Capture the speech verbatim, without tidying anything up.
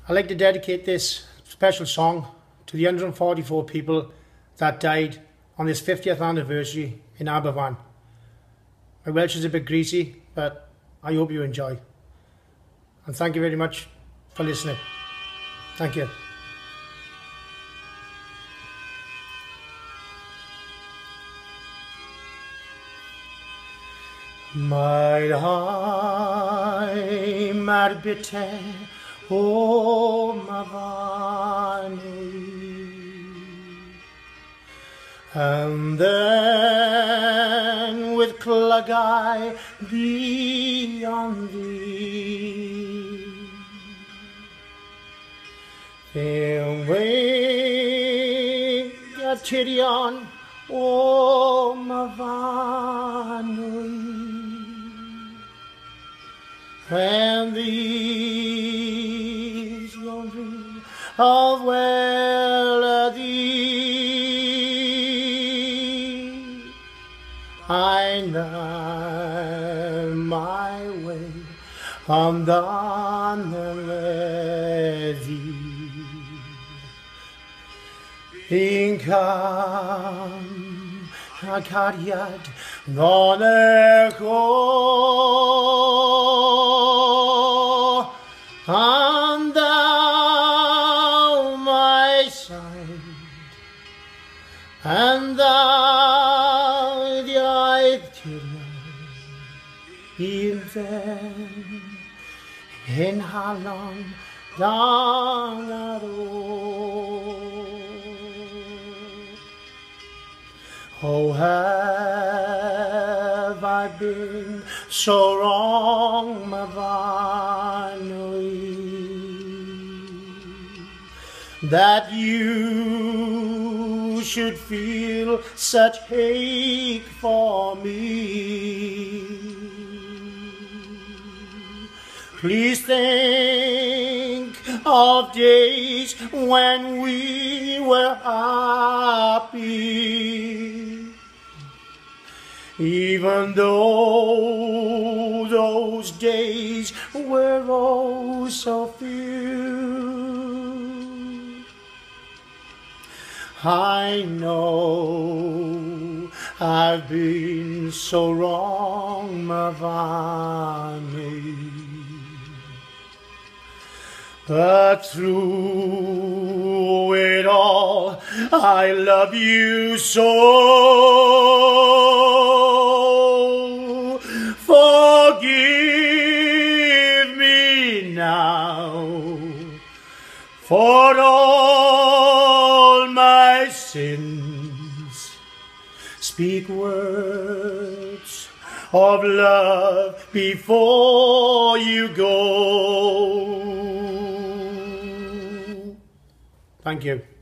I'd like to dedicate this special song to the one hundred forty-four people that died on this fiftieth anniversary in Aberfan. My Welsh is a bit greasy, but I hope you enjoy. And thank you very much for listening. Thank you. Mae'r haim ar bite o mafanu, and then with clygau beyond thee, fe'n wing a tirion o mafanu. And these young dreams of well thee, I know my way on down the lady. In come a cariad non echo, and thou my side, and thou the idea in then in how long down the road. Oh, have I been so wrong, my Vanoi, that you should feel such hate for me? Please think of days when we were happy, even though those days were oh so few. I know I've been so wrong, my Vanny, but through it all, I love you so. Forgive me now for all my sins. Speak words of love before you go. Thank you.